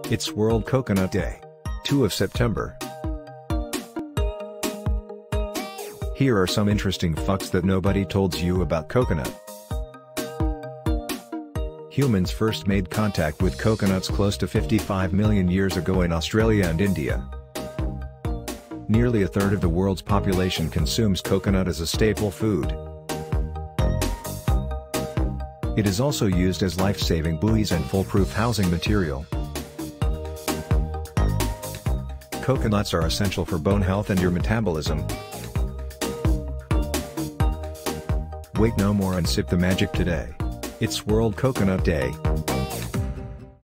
It's World Coconut Day. 2 of September. Here are some interesting facts that nobody told you about coconut. Humans first made contact with coconuts close to 55 million years ago in Australia and India. Nearly a third of the world's population consumes coconut as a staple food. It is also used as life-saving buoys and foolproof housing material. Coconuts are essential for bone health and your metabolism. Wait no more and sip the magic today. It's World Coconut Day.